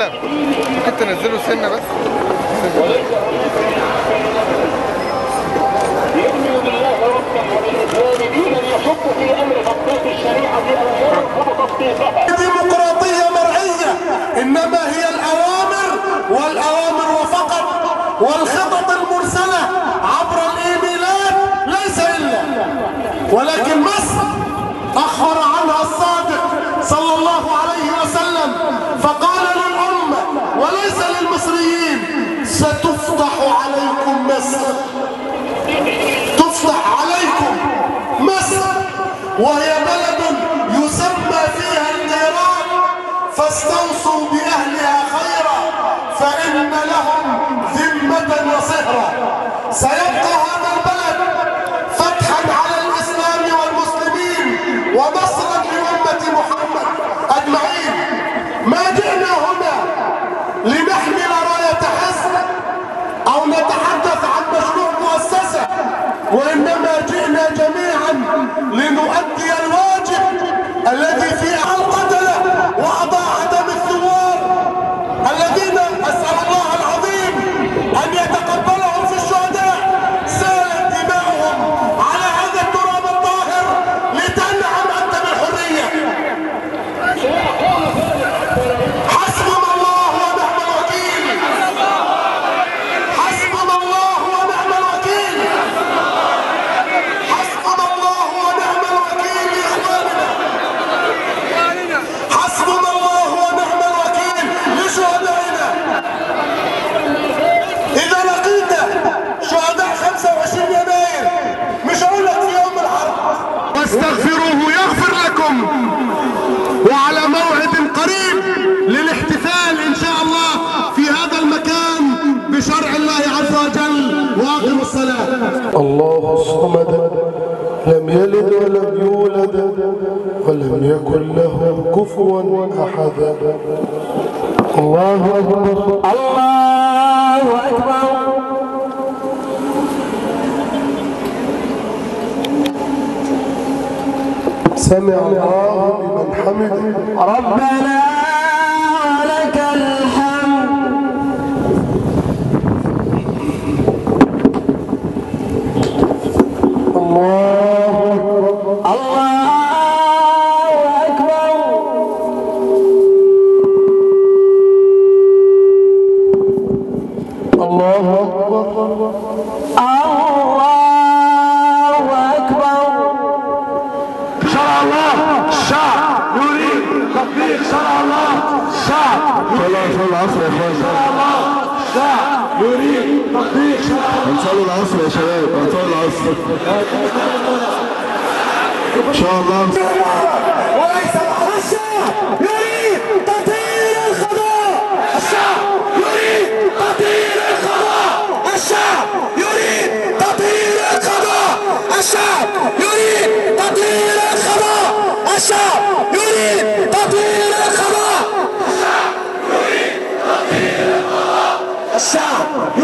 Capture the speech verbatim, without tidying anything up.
قلم، ممكن تنزله سنة بس. يؤمن بالله ربا وبالإسلام دينا يشك في أمر تطبيق الشريعة أو يرفض تطبيقها. ديمقراطية مرعية، إنما هي الأوامر والأوامر وفقط، والخطط المرسلة عبر الإيميلات ليس إلا. ولكن مصر أخبر عنها الصادق صلى الله عليه وسلم فقال للأمة وليس للمصريين: ستفتح عليكم مصر، تفتح عليكم مصر، وهي بلد يسمى فيها النيران، فاستوصوا بأهلها خيرا فإن لهم ذمة وصهرا. سيبقى هذا البلد فتحا على الإسلام والمسلمين ونصرا لأمة محمد أجمعين. ما جئنا هنا لنحمل راية حزب أو نتحدث عن مشروع مؤسسة، وإنما جئنا جميعا لنؤدي الواجب الذي في القتلة وأضاع دم الثوار الذين أسأل الله العظيم أن يتقبلهم في الشهداء، سالت دماؤهم على هذا التراب الطاهر لتنعم أنت بالحرية. حسبنا الله ونعم الوكيل، حسبنا الله ونعم الوكيل، حسبنا الله ونعم الوكيل لإخواننا، حسبنا الله ونعم الوكيل لشهدائنا. إذا لقيت شهداء خمسة وعشرين يناير مش هقول لك في يوم الحرب واستغفروه يغفر لكم، وعلى موعد قريب للاحتفال إن شاء الله في هذا المكان بشرع الله عز وجل. وأقم الصلاة. الله الصمد لم يلد ولم يولد ولم يكن له كفوا أحد. الله أكبر، الله أكبر. سمع الله لمن حمده. ربنا ولك الحمد. الله أكبر، الله أكبر، الله أكبر. شرع الله الشعب يريد تطبيق شرع الله الشعب. صلوا العصر يا اخوان. شرع الله الشعب يريد تطبيق شرع الله. هنصلوا العصر يا شباب، هنصلوا العصر ان شاء الله. وليس الشعب يريد تطهير القضاء، الشعب يريد تطهير القضاء، الشعب يريد تطهير القضاء، الشعب يريد تطهير القضاء، الشعب يريد تطهير القضاء، الشعب يريد تطهير القضاء، الشعب